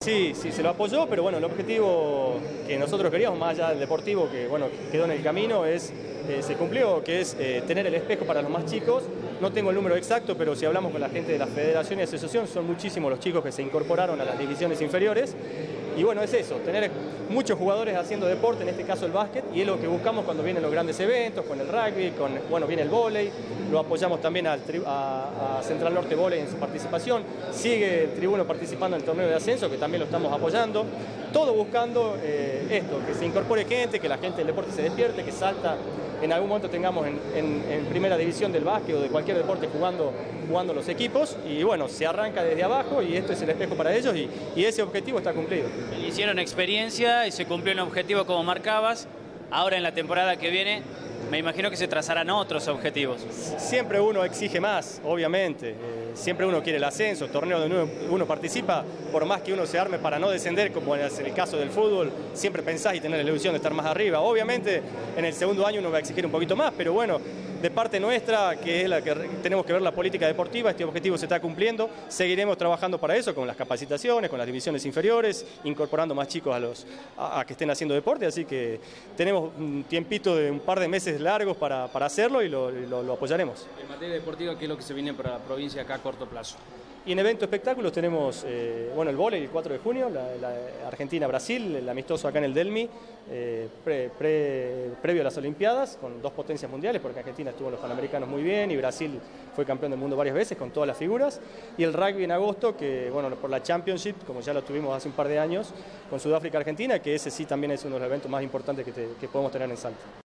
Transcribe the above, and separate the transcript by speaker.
Speaker 1: Sí, sí, se lo apoyó, pero bueno, el objetivo que nosotros queríamos, más allá del deportivo, que bueno, quedó en el camino, se cumplió, que es tener el espejo para los más chicos. No tengo el número exacto, pero si hablamos con la gente de la federación y asociación, son muchísimos los chicos que se incorporaron a las divisiones inferiores. Y bueno, es eso, tener muchos jugadores haciendo deporte, en este caso el básquet, y es lo que buscamos cuando vienen los grandes eventos, con el rugby, bueno, viene el vóley, lo apoyamos también a Central Norte Vóley en su participación, sigue el Tribuno participando en el torneo de ascenso, que también lo estamos apoyando, todo buscando esto, que se incorpore gente, que la gente del deporte se despierte, que Salta en algún momento tengamos en primera división del básquet o de cualquier deporte jugando los equipos, y bueno, se arranca desde abajo y esto es el espejo para ellos y ese objetivo está cumplido.
Speaker 2: Hicieron experiencia y se cumplió el objetivo como marcabas. Ahora en la temporada que viene me imagino que se trazarán otros objetivos.
Speaker 1: Siempre uno exige más, obviamente. Siempre uno quiere el ascenso, torneo donde uno participa, por más que uno se arme para no descender, como es el caso del fútbol, siempre pensás y tenés la ilusión de estar más arriba. Obviamente en el segundo año uno va a exigir un poquito más, pero bueno, de parte nuestra, que es la que tenemos que ver la política deportiva, este objetivo se está cumpliendo, seguiremos trabajando para eso, con las capacitaciones, con las divisiones inferiores, incorporando más chicos a que estén haciendo deporte, así que tenemos un tiempito de un par de meses largos para hacerlo y lo apoyaremos.
Speaker 3: En materia deportiva, ¿qué es lo que se viene para la provincia acá a corto plazo?
Speaker 1: Y en eventos espectáculos tenemos bueno, el vóley el 4 de junio, la Argentina-Brasil, el amistoso acá en el Delmi, previo a las Olimpiadas, con dos potencias mundiales, porque Argentina estuvo en los Panamericanos muy bien y Brasil fue campeón del mundo varias veces con todas las figuras. Y el rugby en agosto, que bueno, por la Championship, como ya lo tuvimos hace un par de años, con Sudáfrica-Argentina, que ese sí también es uno de los eventos más importantes que podemos tener en Salta.